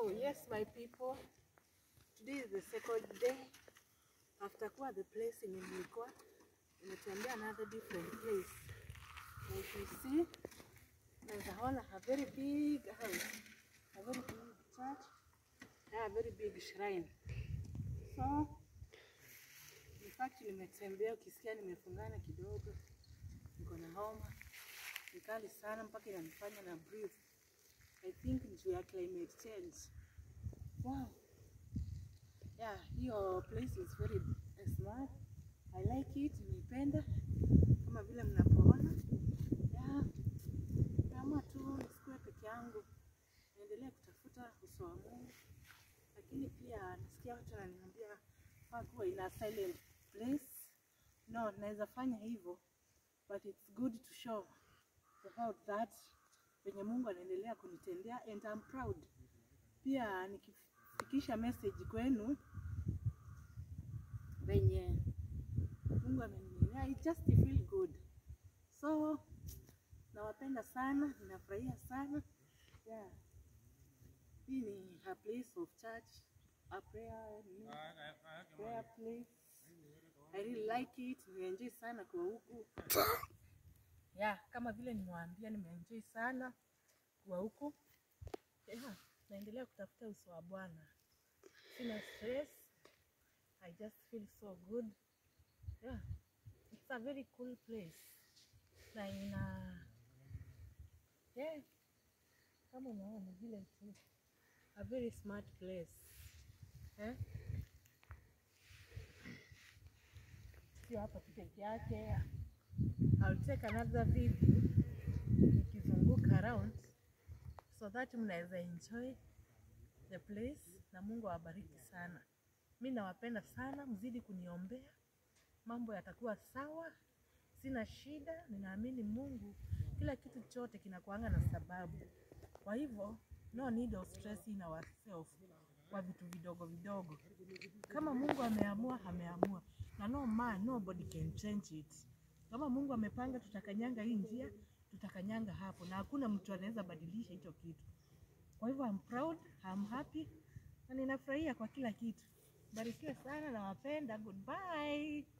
So yes, my people, today is the second day after the place in nilikuwa nimetembea another different place. Like you see, there's a very big house, a very big church, and a very big shrine. So in fact nimetembea, ukisikia nimefungana kidogo, niko na homa nikali sana mpaka inanifanya na breathe. I think it's your climate change. Wow. Yeah, your place is very smart. I like it. Nimependa kama vile mnapoona. Yeah. Kama tu nisikue peke yangu, niendelee kutafuta uso wa Mungu. Lakini pia nasikia watu wananiambia kuwa in a silent place. No, naweza fanya hivyo, but it's good to show about that venye Mungu anaendelea kunitendea, and I'm proud. Pia nikifikisha message kwenu venye Mungu ameninenea, I just feel good. So nawapenda sana, ninafurahia sana. Yeah. Hii ni a place of church, a prayer place. I really like it. Nimeenjoy sana kwa huku. Yeah, kama vile nimewaambia, nimeenjoy sana kwa huku. Yeah, naendelea kutafuta uso wa Bwana. Sina stress. I just feel so good. Yeah, it's a very cool place. Na yeah, kama unaona vile tu, a very smart place. Eh? Sio hapa tu peke yake. I'll take another video nikizunguka around so that mnaweza enjoy the place, na Mungu awabariki sana. Mimi nawapenda sana, mzidi kuniombea. Mambo yatakuwa sawa. Sina shida, ninaamini Mungu kila kitu chote kinakuanga na sababu. Kwa hivyo no need of stress in ourselves kwa vitu vidogo vidogo. Kama Mungu ameamua, ameamua. Na no man, nobody can change it. Kama Mungu amepanga tutakanyanga hii njia, tutakanyanga hapo, na hakuna mtu anaweza badilisha hicho kitu. Kwa hivyo I'm proud, I'm happy, na ninafurahia kwa kila kitu. Barikiwe sana, nawapenda. Goodbye.